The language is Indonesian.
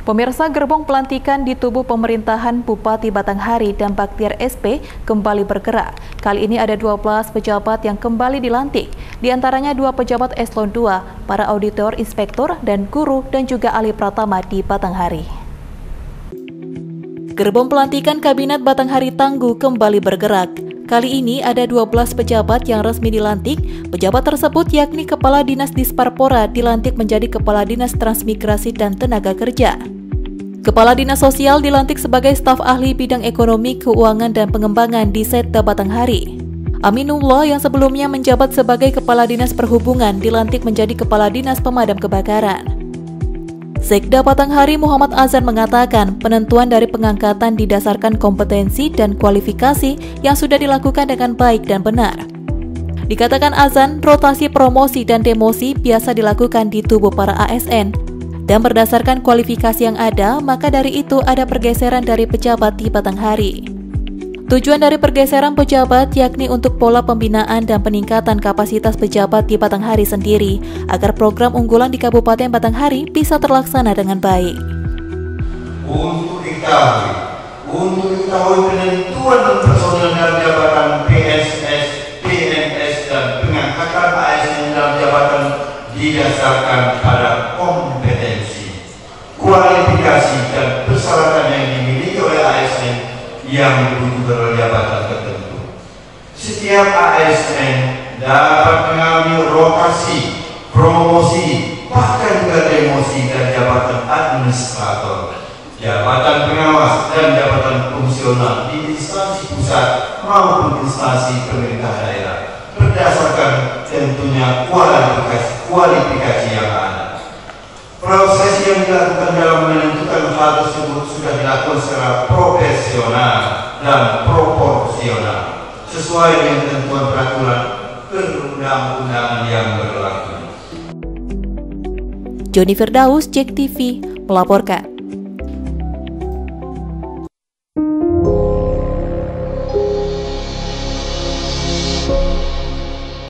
Pemirsa, gerbong pelantikan di tubuh pemerintahan Bupati Batanghari dan Baktiar SP kembali bergerak. Kali ini ada 12 pejabat yang kembali dilantik, di antaranya 2 pejabat eselon 2, para auditor, inspektur, dan guru, dan juga ahli pratama di Batanghari. Gerbong pelantikan Kabinet Batanghari Tangguh kembali bergerak. Kali ini ada 12 pejabat yang resmi dilantik. Pejabat tersebut yakni Kepala Dinas Disparpora dilantik menjadi Kepala Dinas Transmigrasi dan Tenaga Kerja. Kepala Dinas Sosial dilantik sebagai staf ahli bidang ekonomi, keuangan, dan pengembangan di Setda Batanghari. Aminullah yang sebelumnya menjabat sebagai Kepala Dinas Perhubungan dilantik menjadi Kepala Dinas Pemadam Kebakaran. Sekda Batanghari Muhammad Azan mengatakan penentuan dari pengangkatan didasarkan kompetensi dan kualifikasi yang sudah dilakukan dengan baik dan benar. Dikatakan Azan, rotasi promosi dan demosi biasa dilakukan di tubuh para ASN, dan berdasarkan kualifikasi yang ada, maka dari itu ada pergeseran dari pejabat di Batanghari. Tujuan dari pergeseran pejabat yakni untuk pola pembinaan dan peningkatan kapasitas pejabat di Batanghari sendiri, agar program unggulan di Kabupaten Batanghari bisa terlaksana dengan baik. Untuk diketahui penentuan personil dalam jabatan PSS, PNS, dan pengangkatan ASN dalam jabatan didasarkan pada kompetensi, kualifikasi, dan persyaratan yang dimiliki oleh ASN yang dibutuhkan oleh jabatan tertentu. Setiap ASN dapat mengalami rotasi, promosi, bahkan juga demosi dan jabatan administrator, jabatan pengawas, dan jabatan fungsional di instansi pusat maupun instansi pemerintah daerah, berdasarkan tentunya kualifikasi yang ada. Proses yang dilakukan dalam menentukan hal tersebut sudah dilakukan secara profesional dan proporsional sesuai dengan ketentuan peraturan perundang-undangan yang berlaku. Joni Firdaus, JEK TV, melaporkan.